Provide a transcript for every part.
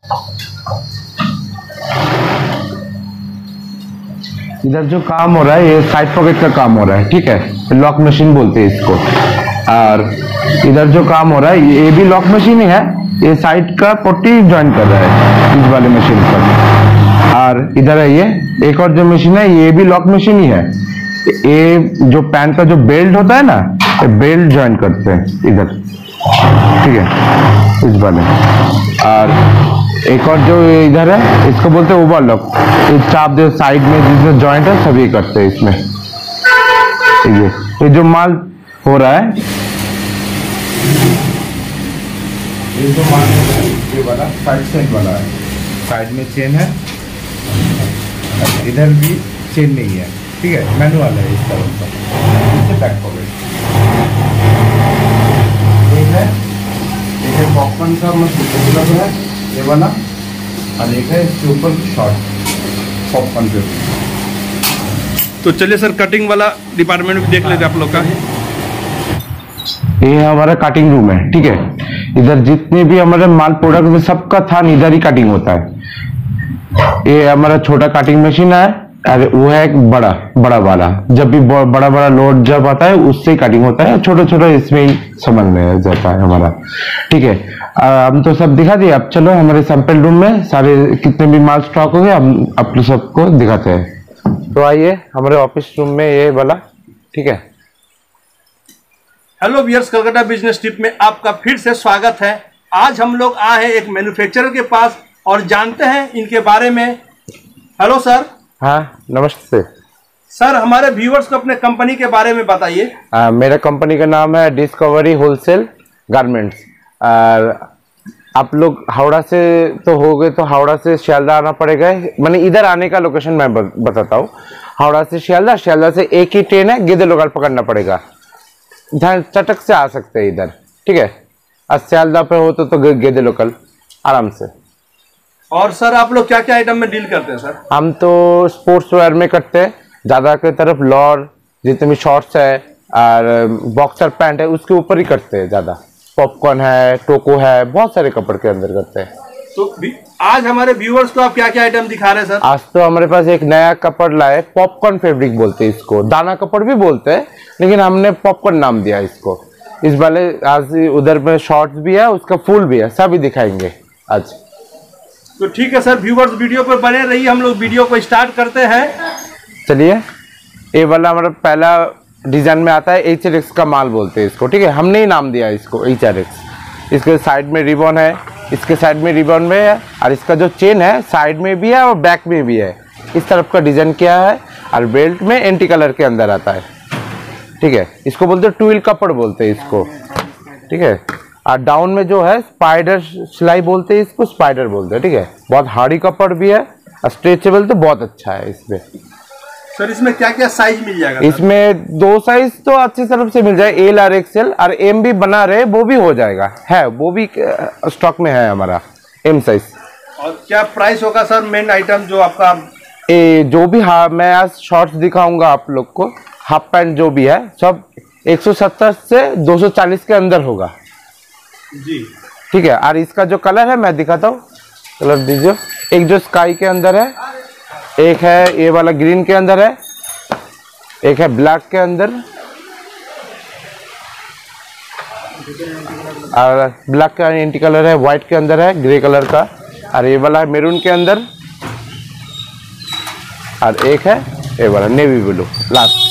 इधर जो काम हो रहा है ये साइड पॉकेट का काम हो रहा है, ठीक है, लॉक मशीन बोलते हैं इसको। और इधर जो काम हो रहा है ये भी लॉक मशीन ही है, ये साइड का पट्टी ज्वाइन कर रहा है इस वाले मशीन पर। और इधर है ये एक और जो मशीन है ये भी लॉक मशीन ही है, ये जो पैंट का जो बेल्ट होता है ना, ये बेल्ट ज्वाइन करते हैं इधर, ठीक है, इस वाले। और एक और जो इधर है इसको बोलते हैं ओवरलॉक, ये चाप जो साइड में जिसमें जॉइंट है सभी करते हैं इसमें। ये जो माल हो रहा है, ये जो माल हो रहा है ये वाला साइड सेट वाला है, साइड में चेन है, इधर भी चेन नहीं है, ठीक है, मैनुअल है इस तरह का। इससे बैक पॉकेट एक है पॉपकॉर्न का मतलब है ये वाला, और एक है इसके ऊपर शॉर्ट पॉपकॉर्न के। तो चलिए सर कटिंग वाला डिपार्टमेंट भी देख लेते हैं आप लोग का। ये हमारा कटिंग रूम है, ठीक है, इधर जितने भी हमारे माल प्रोडक्ट में सबका थान इधर ही कटिंग होता है। ये हमारा छोटा कटिंग मशीन है, अरे वो है एक बड़ा वाला, जब भी बड़ा लोड जब आता है उससे ही कटिंग होता है, छोटा छोटा इसमें ही समझ में जाता है हमारा, ठीक है। हम तो सब दिखा दिए, अब चलो हमारे सैंपल रूम में सारे कितने भी माल स्टॉक हो गए हम आप लोग सबको दिखाते हैं। तो आइए हमारे ऑफिस रूम में ये वाला, ठीक है। Hello viewers, Calcutta business tip में आपका फिर से स्वागत है। आज हम लोग आए हैं एक मैन्युफैक्चरर के पास और जानते हैं इनके बारे में। Hello sir. हाँ नमस्ते सर, हमारे व्यूअर्स को अपने कंपनी के बारे में बताइए। मेरा कंपनी का नाम है डिस्कवरी होलसेल गारमेंट्स। आप लोग हावड़ा से तो हो गए, तो हावड़ा से शियालदा आना पड़ेगा, मैंने इधर आने का लोकेशन मैं बताता हूँ। हावड़ा से शियालदा, शियालदा से एक ही ट्रेन है, गिद्दे लोकल पकड़ना पड़ेगा, जहाँ चटक से आ सकते हैं इधर, ठीक है। आज सियालदा पे हो तो गिद्दे लोकल आराम से। और सर आप लोग क्या क्या आइटम में डील करते हैं सर? हम तो स्पोर्ट्स वेयर में करते हैं ज़्यादा की तरफ, लॉर जितने भी शॉर्ट्स है और बॉक्सर पैंट है उसके ऊपर ही करते हैं ज़्यादा। पॉपकॉर्न है, टोको है, बहुत सारे कपड़े के अंदर करते हैं। तो आज हमारे व्यूअर्स को आप क्या क्या आइटम दिखा रहे हैं सर? आज तो हमारे पास एक नया कपड़ लाए, पॉपकॉर्न फैब्रिक बोलते हैं इसको, दाना कपड़ भी बोलते हैं लेकिन हमने पॉपकॉर्न नाम दिया इसको। इस वाले आज उधर में शॉर्ट्स भी है, उसका फुल भी है, सभी दिखाएंगे आज। तो ठीक है सर, व्यूअर्स वीडियो पर बने रहिए, हम लोग वीडियो को स्टार्ट करते हैं। चलिए, ये वाला हमारा पहला डिजाइन में आता है, HRX का माल बोलते हैं इसको, ठीक है, हमने ही नाम दिया इसको HRX। इसके साइड में रिबन है, इसके साइड में रिबन में है, और इसका जो चेन है साइड में भी है और बैक में भी है, इस तरफ का डिजाइन किया है। और बेल्ट में एंटी कलर के अंदर आता है, ठीक है, इसको बोलते हैं ट्विल कपड़ बोलते हैं इसको, ठीक है। और डाउन में जो है स्पाइडर सिलाई बोलते हैं इसको, स्पाइडर बोलते हैं, ठीक है। बहुत हार्डी कपड़ भी है, स्ट्रेचेबल तो बहुत अच्छा है इसमें। सर इसमें क्या क्या साइज मिल जाएगा? इसमें 2 साइज तो अच्छी तरफ से मिल जाए, एल और एक्सएल, और एम भी बना रहे वो भी हो जाएगा, है वो भी स्टॉक में है हमारा एम साइज। और क्या प्राइस होगा सर मेन आइटम जो आपका? जो भी, हाँ मैं आज शॉर्ट्स दिखाऊंगा आप लोग को, हाफ पैंट जो भी है सब 170 से 240 के अंदर होगा जी, ठीक है। और इसका जो कलर है मैं दिखाता हूँ, कलर दीजिए। एक जो स्काई के अंदर है, एक है ये वाला ग्रीन के अंदर है, एक है ब्लैक के अंदर, और ब्लैक का एंटी कलर है, व्हाइट के अंदर है, ग्रे कलर का, और ये वाला है मेरून के अंदर, और एक है ये वाला नेवी ब्लू लास्ट।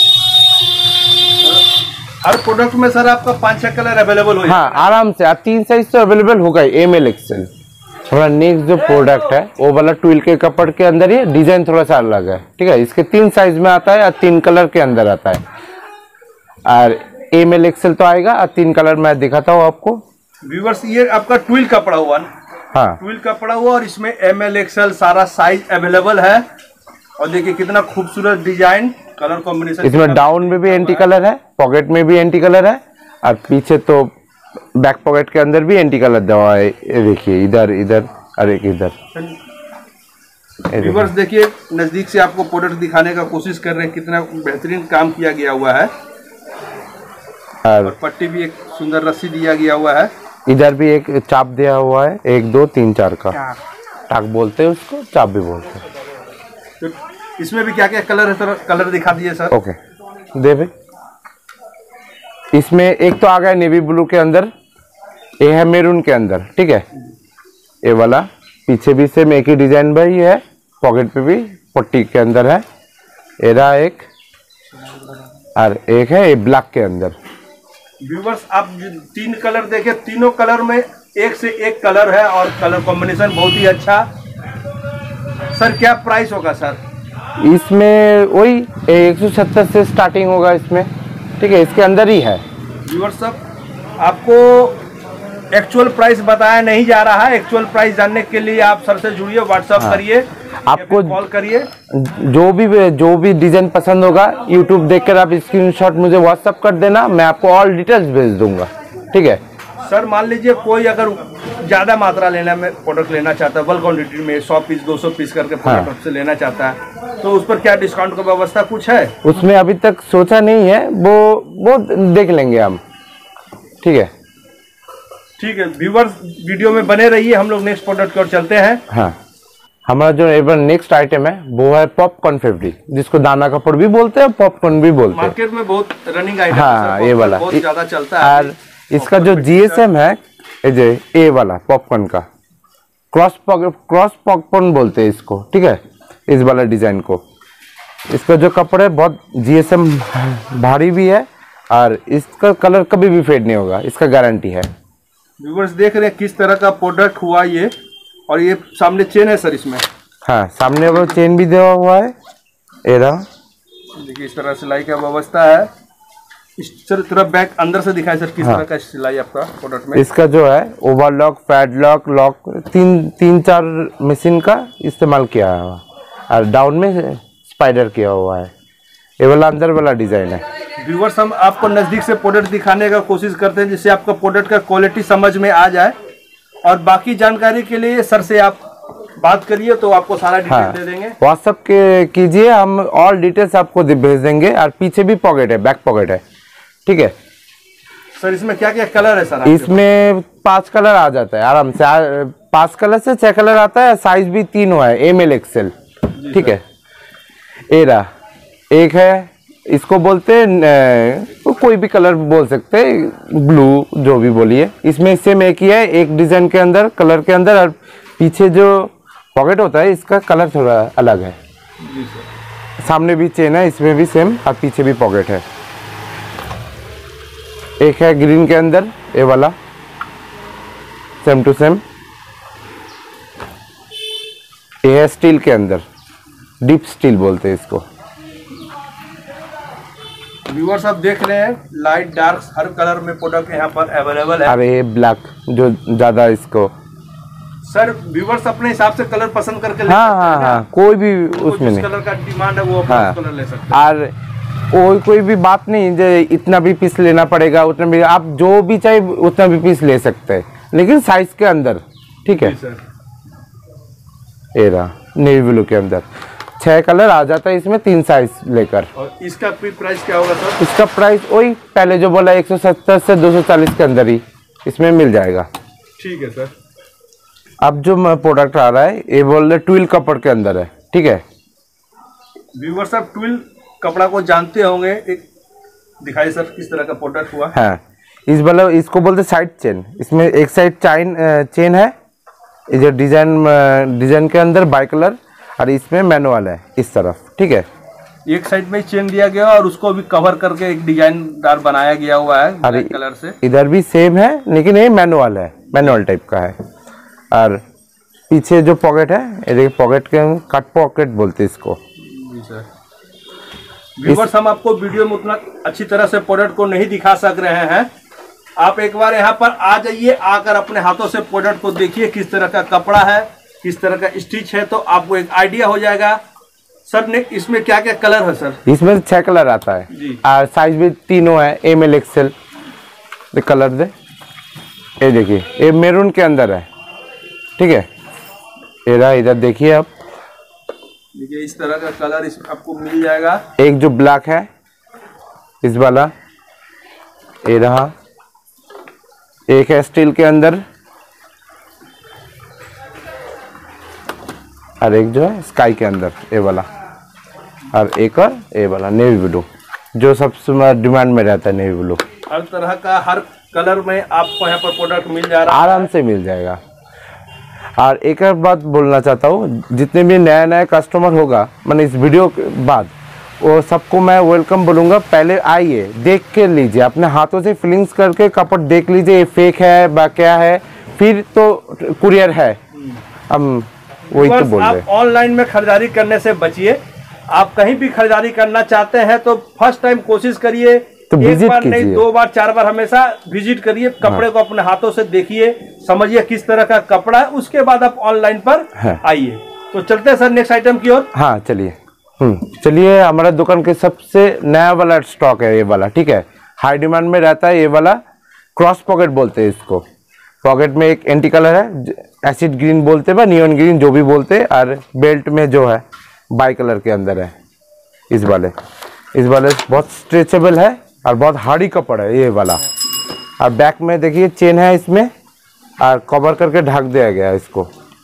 हर प्रोडक्ट में सर आपका 5-6 कलर अवेलेबल हो? हाँ आराम से, 3 साइज तो अवेलेबल होगा ही, एम एल एक्सएल। हमारा नेक्स्ट जो प्रोडक्ट है वो वाला ट्विल के कपड़ के अंदर ही, डिजाइन थोड़ा सा अलग है, ठीक है। इसके 3 साइज में आता है और 3 कलर के अंदर आता है, और एम एल एक्सएल तो आएगा, और 3 कलर मैं दिखाता हूँ आपको। व्यूअर्स ये आपका ट्विल कपड़ा हुआ ना? हाँ ट्विल कपड़ा हुआ, और इसमें ML XL सारा साइज अवेलेबल है। और देखिए कितना खूबसूरत डिजाइन, कलर कॉम्बिनेशन। इसमें डाउन में भी एंटी कलर है, पॉकेट में भी एंटी कलर है, और पीछे तो बैक पॉकेट के अंदर भी एंटी कलर दवा है। ये देखिए इधर इधर और एक इधर। व्यूअर्स देखिए नजदीक से आपको प्रोडक्ट दिखाने का कोशिश कर रहे हैं, कितना बेहतरीन काम किया गया हुआ है। और पट्टी भी एक सुंदर रस्सी दिया गया हुआ है। इधर भी एक चाप दिया हुआ है, 1 2 3 4 का, टाक बोलते हैं उसको, चाप भी बोलते हैं। तो इसमें भी क्या क्या कलर है सर, कलर दिखा दीजिए सर। ओके दे भाई। इसमें एक तो आ गया नेवी ब्लू के अंदर, ये है मैरून के अंदर, ठीक है। ये वाला पीछे भी सेम एक ही डिजाइन भाई है, पॉकेट पे भी पट्टी के अंदर है। ये रहा एक, और एक है ये ब्लैक के अंदर। व्यूवर्स आप 3 कलर देखे, तीनों कलर में एक से एक कलर है और कलर कॉम्बिनेशन बहुत ही अच्छा। सर क्या प्राइस होगा सर? इसमें वही 170 से स्टार्टिंग होगा इसमें, ठीक है। इसके अंदर ही है। व्यूवर्स साहब आपको एक्चुअल प्राइस बताया नहीं जा रहा है। एक्चुअल प्राइस जानने के लिए आप सर से जुड़िए, व्हाट्सअप करिए, आपको कॉल करिए। जो भी डिजाइन पसंद होगा यूट्यूब देखकर आप स्क्रीनशॉट मुझे व्हाट्सअप कर देना, मैं आपको ऑल डिटेल्स भेज दूंगा, ठीक है। सर मान लीजिए कोई अगर ज़्यादा मात्रा लेना में प्रोडक्ट लेना चाहता है, बल्क क्वान्टिटी में 100 पीस 200 पीस करके प्रोडक्ट आपसे लेना चाहता है, तो उस पर क्या डिस्काउंट का व्यवस्था कुछ है? उसमें अभी तक सोचा नहीं है, वो देख लेंगे हम, ठीक है। ठीक है व्यूवर्स वीडियो में बने रहिए, हम लोग नेक्स्ट प्रोडक्ट की ओर चलते हैं। हाँ, हमारा जो एवर नेक्स्ट आइटम है वो है पॉपकॉर्न फैब्रिक, जिसको दाना कपड़ भी बोलते हैं, पॉपकॉर्न भी बोलते हैं। मार्केट में बहुत रनिंग आइटम हाँ, ये वाला बहुत ज्यादा चलता है। और इसका जो जीएसएम है ए वाला पॉपकॉर्न का क्रॉस पॉपकॉर्न बोलते हैं इसको, ठीक है। इस वाला डिजाइन को, इसका जो कपड़ा है बहुत जीएसएम भारी भी है और इसका कलर कभी भी फेड नहीं होगा, इसका गारंटी है। व्यूवर्स देख रहे हैं किस तरह का प्रोडक्ट हुआ ये, और ये सामने चेन है सर इसमें। हाँ, सामने वो चेन भी दिया हुआ है। ये रहा, देखिए इस तरह सिलाई का व्यवस्था है। इस तरह बैक अंदर से दिखाएं सर किस तरह का सिलाई आपका प्रोडक्ट में। इसका जो है ओवरलॉक, पैडलॉक, लॉक तीन चार मशीन का इस्तेमाल किया है और डाउन में स्पाइडर किया हुआ है। ये वाला अंदर वाला डिजाइन है। व्यूवर्स हम आपको नजदीक से प्रोडक्ट दिखाने का कोशिश करते हैं जिससे आपका प्रोडक्ट का क्वालिटी समझ में आ जाए, और बाकी जानकारी के लिए सर से आप बात करिए तो आपको सारा डिटेल दे देंगे। व्हाट्सएप कीजिए, हम ऑल डिटेल्स आपको भेज देंगे। और पीछे भी पॉकेट है, बैक पॉकेट है, ठीक है। सर इसमें क्या क्या कलर है सर? इसमें 5 कलर आ जाता है आराम से, 5 कलर से 6 कलर आता है। साइज भी 3 हुआ है, ML XL, ठीक है। एरा एक है, इसको बोलते हैं कोई भी कलर बोल सकते हैं, ब्लू जो भी बोलिए। इसमें सेम एक ही है, एक डिजाइन के अंदर, कलर के अंदर, और पीछे जो पॉकेट होता है इसका कलर थोड़ा अलग है। सामने भी चेन है, इसमें भी सेम, और पीछे भी पॉकेट है। एक है ग्रीन के अंदर, ये वाला सेम टू सेम। ये है स्टील के अंदर, डीप स्टील बोलते हैं इसको। व्यूअर्स आप देख रहे हैं लाइट डार्क हर कलर में प्रोडक्ट यहाँ पर अवेलेबल है। अरे ये ब्लैक जो ज्यादा इसको सर व्यूअर्स अपने हिसाब से कलर पसंद करके ले हाँ सकते हैं हाँ ना? हाँ, कोई भी उसमें नहीं। कलर का डिमांड है वो अपना कलर ले सकते हैं। और कोई भी बात नहीं जो इतना भी पीस लेना पड़ेगा, उतना भी आप जो भी चाहिए उतना भी पीस ले सकते हैं, लेकिन साइज के अंदर, ठीक है। ये रहा नेवी ब्लू के अंदर 6 कलर आ जाता है इसमें, 3 साइज लेकर। और इसका प्राइस क्या होगा सर? इसका प्राइस वही पहले जो बोला 170 से 240 के अंदर ही इसमें मिल जाएगा। ठीक है सर। अब जो प्रोडक्ट आ रहा है ये बोल रहे ट्विल कपड़ के अंदर है, ठीक है। व्यूअर्स आप ट्विल कपड़ा को जानते होंगे, एक दिखाइए सर किस तरह का प्रोडक्ट हुआ। हाँ, इस वाला इसको बोलते साइड चेन। इसमें एक साइड चेन है, ये जो डिजाइन के अंदर बाई कलर, और इसमें मैनुअल है इस तरफ, ठीक है। एक साइड में चेन दिया गया और उसको भी कवर करके एक डिजाइनदार बनाया गया हुआ है ब्लैक कलर से। इधर भी सेम है, लेकिन ये मैनुअल है, मैनुअल टाइप का है। और पीछे जो पॉकेट है, ये देखिए पॉकेट के कट पॉकेट बोलते हैं इसको। जी सर। व्यूअर्स हम आपको वीडियो में उतना अच्छी तरह से प्रोडक्ट को नहीं दिखा सक रहे हैं, आप एक बार यहाँ पर आ जाइए, आकर अपने हाथों से प्रोडक्ट को देखिए किस तरह का कपड़ा है, किस तरह का स्टिच है, तो आपको एक आइडिया हो जाएगा। सर ने इसमें क्या क्या कलर है सर? इसमें 6 कलर आता है जी। और साइज भी तीनों है, ML XL। कलर दे, ये देखिए ये मैरून के अंदर है, ठीक है। ये रहा, इधर देखिए आप, देखिए इस तरह का कलर इसमें आपको मिल जाएगा। एक जो ब्लैक है इस वाला, ये रहा। एक है स्टील के अंदर, और एक जो है स्काई के अंदर ये वाला, और एक और ये वाला नेवी ब्लू, जो सबसे डिमांड में रहता है नेवी ब्लू। हर तरह का हर कलर में आपको यहाँ पर प्रोडक्ट मिल जा रहा है, आराम से मिल जाएगा। और एक और बात बोलना चाहता हूँ, जितने भी नया नया कस्टमर होगा मैंने इस वीडियो के बाद, वो सबको मैं वेलकम बोलूँगा। पहले आइए, देख के लीजिए, अपने हाथों से फीलिंग्स करके कपड़ देख लीजिए, ये फेक है बा क्या है, फिर तो कुरियर है। हम वही तो बोल रहे हैं। आप ऑनलाइन में खरीदारी करने से बचिए। आप कहीं भी खरीदारी करना चाहते हैं तो फर्स्ट टाइम कोशिश करिए, तो एक बार कीजिए। नहीं 2 बार 4 बार हमेशा विजिट करिए, कपड़े को अपने हाथों से देखिए, समझिए किस तरह का कपड़ा है, उसके बाद आप ऑनलाइन पर आइए। तो चलते हैं सर नेक्स्ट आइटम की ओर। हाँ चलिए, चलिए। हमारा दुकान के सबसे नया वाला स्टॉक है ये वाला, ठीक है। हाई डिमांड में रहता है ये वाला, क्रॉस पॉकेट बोलते हैं इसको। पॉकेट में एक एंटी कलर है, एसिड ग्रीन बोलते हैं, नियॉन ग्रीन जो भी बोलते हैं, और बेल्ट में जो है बाई कलर के अंदर है। इस वाले बहुत स्ट्रेचेबल है और बहुत हार्डी कपड़ा है ये वाला। और बैक में देखिए चेन है इसमें, और कवर करके ढक दिया गया है इसको।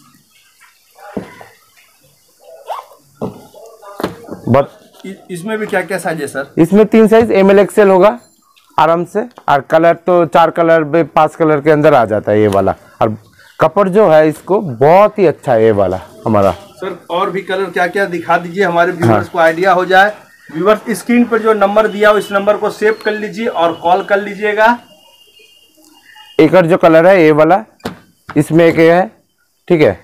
इसमें भी क्या क्या साइज है सर? इसमें 3 साइज ML XL होगा आराम से, और कलर तो 4 कलर में 5 कलर के अंदर आ जाता है ये वाला। और कपड़ जो है इसको बहुत ही अच्छा है ये वाला हमारा। सर और भी कलर क्या क्या दिखा दीजिए, हमारे व्यूअर्स को आइडिया हो जाए। व्यूअर्स स्क्रीन पर जो नंबर दिया हो इस नंबर को सेव कर लीजिए और कॉल कर लीजिएगा। एक और जो कलर है ये वाला, इसमें एक है, ठीक है,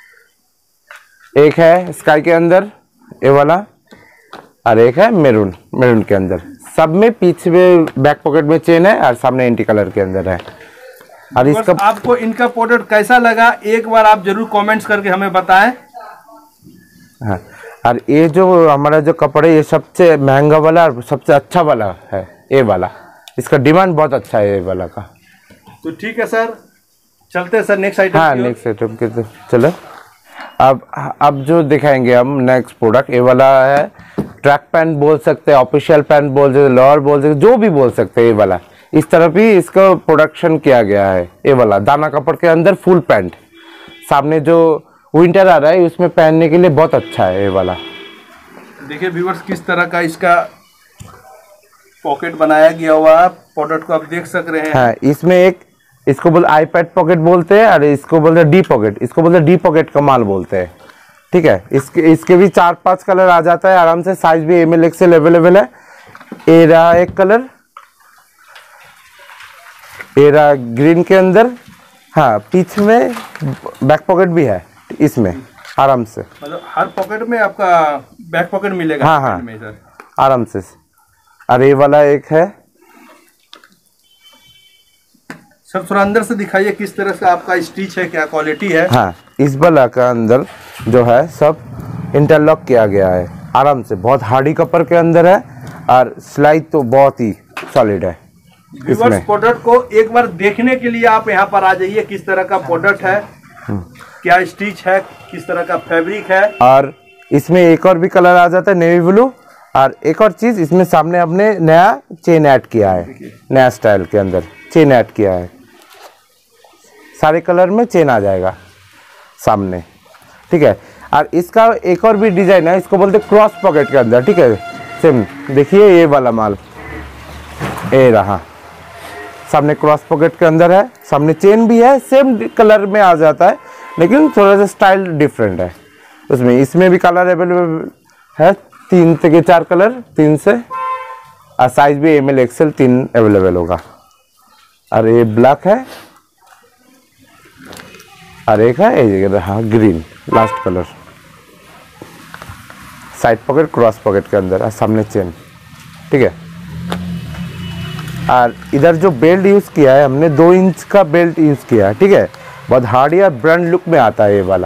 एक है स्काई के अंदर ये वाला, और एक है मेरून के अंदर। सब में पीछे में बैक पॉकेट में चेन है और सामने एंटी कलर के अंदर है। और इसका आपको इनका प्रोडक्ट कैसा लगा एक बार आप जरूर कमेंट्स करके हमें बताएं। हाँ, और ये जो हमारा जो कपड़ा है ये सबसे महंगा वाला और सबसे अच्छा वाला है ये वाला। इसका डिमांड बहुत अच्छा है ये वाला का। तो ठीक है सर, चलते हैं सर नेक्स्ट आइटम। हाँ नेक्स्ट आइटम के तो चलो। अब जो दिखाएंगे हम नेक्स्ट प्रोडक्ट, ये वाला है ट्रैक पैंट बोल सकते हैं, ऑफिशियल पैंट बोल सकते, लोअर बोल सकते, जो भी बोल सकते हैं। ये वाला इस तरफ ही इसका प्रोडक्शन किया गया है। ये वाला दाना कपड़ के अंदर फुल पैंट, सामने जो विंटर आ रहा है उसमें पहनने के लिए बहुत अच्छा है ये वाला। देखिए व्यूअर्स किस तरह का इसका पॉकेट बनाया गया हुआ प्रोडक्ट को आप देख सक रहे हैं। हाँ, इसमें एक इसको बोलते आईपैड पॉकेट बोलते हैं, और इसको बोलते हैं डी पॉकेट, इसको बोलते हैं डी पॉकेट का माल बोलते हैं, ठीक है। इसके भी 4-5 कलर आ जाता है आराम से। साइज भी ML XL अवेलेबल है। ये रहा एक कलर, ये रहा ग्रीन के अंदर। हाँ, पीछे में बैक पॉकेट भी है इसमें आराम से, मतलब हर पॉकेट में आपका बैक पॉकेट मिलेगा। हाँ हाँ में सर आराम से। और ये वाला एक है सर, थोड़ा अंदर से दिखाइए किस तरह से आपका स्टिच है, क्या क्वालिटी है। हाँ, इस वाला का अंदर जो है सब इंटरलॉक किया गया है आराम से। बहुत हार्डी कपड़ के अंदर है, और सिलाई तो बहुत ही सॉलिड है। व्यूअर्स प्रोडक्ट को एक बार देखने के लिए आप यहाँ पर आ जाइए, किस तरह का प्रोडक्ट है, क्या स्टिच है, किस तरह का फैब्रिक है। और इसमें एक और भी कलर आ जाता है नेवी ब्लू। और एक और चीज, इसमें सामने हमने नया चेन ऐड किया है, नया स्टाइल के अंदर चेन ऐड किया है। सारे कलर में चेन आ जाएगा सामने, ठीक है। और इसका एक और भी डिजाइन है, इसको बोलते क्रॉस पॉकेट के अंदर, ठीक है। सेम देखिए ये वाला माल, ये रहा सामने क्रॉस पॉकेट के अंदर है, सामने चेन भी है, सेम कलर में आ जाता है, लेकिन थोड़ा सा स्टाइल डिफरेंट है उसमें। इसमें भी कलर अवेलेबल है, 3 से 4 कलर, 3 से, और साइज भी ML XL 3 अवेलेबल होगा। और ये ब्लैक है, और एक है ये रहा green last colour. Side pocket cross pocket के अंदर, और सामने चेन, ठीक है। और इधर जो बेल्ट यूज़ किया है हमने 2 इंच का बेल्ट यूज़ किया है, ठीक है। बहुत हार्डी और ब्रांड लुक में आता है ये वाला।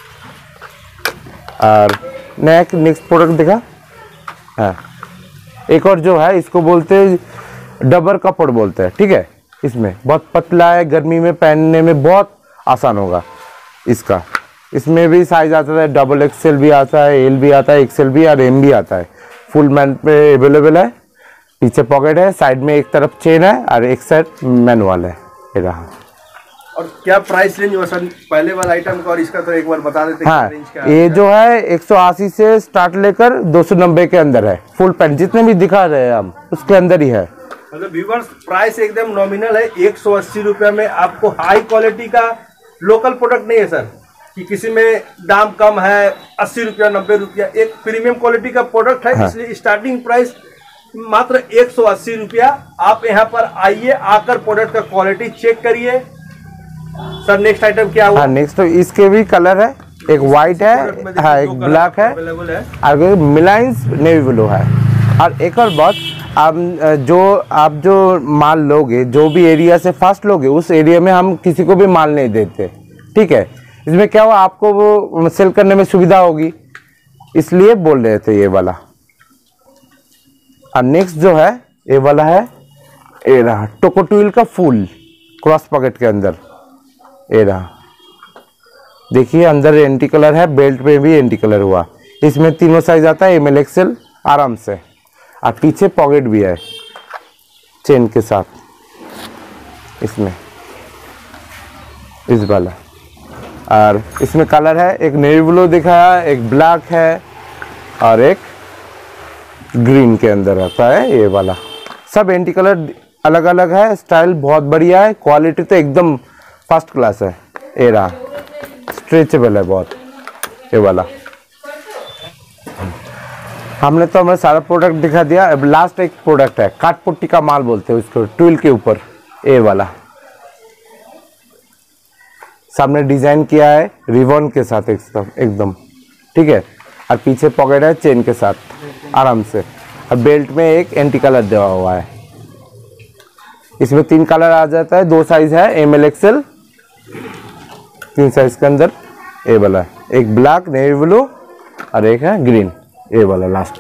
और नेक्स्ट प्रोडक्ट देखा, हाँ, एक और जो है इसको बोलते हैं डबल कपड़ बोलते हैं, ठीक है। इसमें बहुत पतला है, गर्मी में पहनने में बहुत आसान होगा इसका। इसमें भी साइज आता है, डबल XL भी आता है, L भी आता है, XL भी और M भी आता है। फुल मैन पे अवेलेबल है। पीछे पॉकेट है, साइड में एक तरफ चेन है, और एक साइड मैनुअल है। ये रहा और क्या प्राइस रेंज हो सर पहले वाला आइटम का और इसका, तो एक बार बता देते हाँ, रेंज क्या ये जो है 180 से स्टार्ट लेकर 290 के अंदर है। फुल पैंट जितने भी दिखा रहे हैं हम उसके अंदर ही है। मतलब व्यूअर्स प्राइस एकदम नॉमिनल है। 180 रुपये में आपको हाई क्वालिटी का लोकल प्रोडक्ट नहीं है सर कि किसी में दाम कम है 80 रुपया 90 रुपया, एक प्रीमियम क्वालिटी का प्रोडक्ट है। हाँ। इसलिए स्टार्टिंग प्राइस मात्र 180 रुपया। आप यहाँ पर आइए, आकर प्रोडक्ट का क्वालिटी चेक करिए। सर नेक्स्ट आइटम क्या हुआ? हाँ, नेक्स्ट तो इसके भी कलर है, एक व्हाइट है, हाँ एक ब्लैक है, और मिलाइंस नेवी ब्लू है। और एक और बात, आप जो माल लोगे, जो भी एरिया से फर्स्ट लोगे उस एरिया में हम किसी को भी माल नहीं देते, ठीक है। इसमें क्या हुआ, आपको वो सेल करने में सुविधा होगी, इसलिए बोल रहे थे ये वाला। और नेक्स्ट जो है ये वाला है, ये रहा टोकोट्विल का फुल क्रॉस पॉकेट के अंदर, ये रहा। देखिए अंदर एंटी कलर है, बेल्ट पे भी एंटी कलर हुआ। इसमें तीनों साइज आता है, ML XL आराम से। और पीछे पॉकेट भी है चेन के साथ इसमें, इस वाला। और इसमें कलर है, एक नेवी ब्लू दिखाया, एक ब्लैक है और एक ग्रीन के अंदर आता है ये वाला। सब एंटी कलर अलग अलग है, स्टाइल बहुत बढ़िया है, क्वालिटी तो एकदम फर्स्ट क्लास है। ये रहा, स्ट्रेचेबल है बहुत ये वाला। हमने तो हमें सारा प्रोडक्ट दिखा दिया। अब लास्ट एक प्रोडक्ट है, काटपुट्टी का माल बोलते हैं उसको, ट्विल के ऊपर ये वाला। सामने डिजाइन किया है रिबन के साथ एकदम, ठीक है। और पीछे पॉकेट है चेन के साथ आराम से। और बेल्ट में एक एंटी कलर दिया हुआ है। इसमें 3 कलर आ जाता है, 2 साइज है, ML XL 3 साइज के अंदर ये वाला है। एक ब्लैक नेवी ब्लू और एक है ग्रीन, ये वाला लास्ट,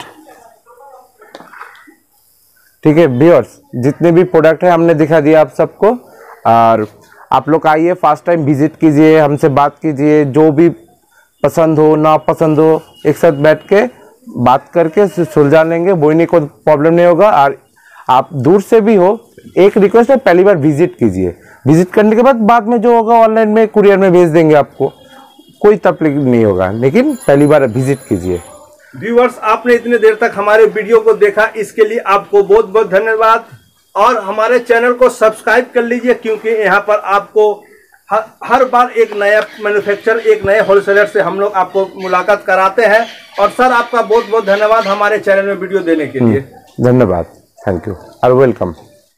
ठीक है। व्यूअर्स जितने भी प्रोडक्ट है हमने दिखा दिया आप सबको। और आप लोग आइए, फर्स्ट टाइम विजिट कीजिए, हमसे बात कीजिए, जो भी पसंद हो ना पसंद हो एक साथ बैठ के बात करके सुलझा लेंगे, बोलने को प्रॉब्लम नहीं होगा। और आप दूर से भी हो, एक रिक्वेस्ट है, पहली बार विजिट कीजिए। विजिट करने के बाद में जो होगा ऑनलाइन में कुरियर में भेज देंगे, आपको कोई तकलीफ नहीं होगा, लेकिन पहली बार विजिट कीजिए। व्यूअर्स आपने इतने देर तक हमारे वीडियो को देखा, इसके लिए आपको बहुत बहुत धन्यवाद। और हमारे चैनल को सब्सक्राइब कर लीजिए, क्योंकि यहाँ पर आपको हर बार एक नया मैन्युफैक्चरर, एक नए होलसेलर से हम लोग आपको मुलाकात कराते हैं। और सर आपका बहुत बहुत धन्यवाद हमारे चैनल में वीडियो देने के लिए। धन्यवाद, थैंक यू और वेलकम।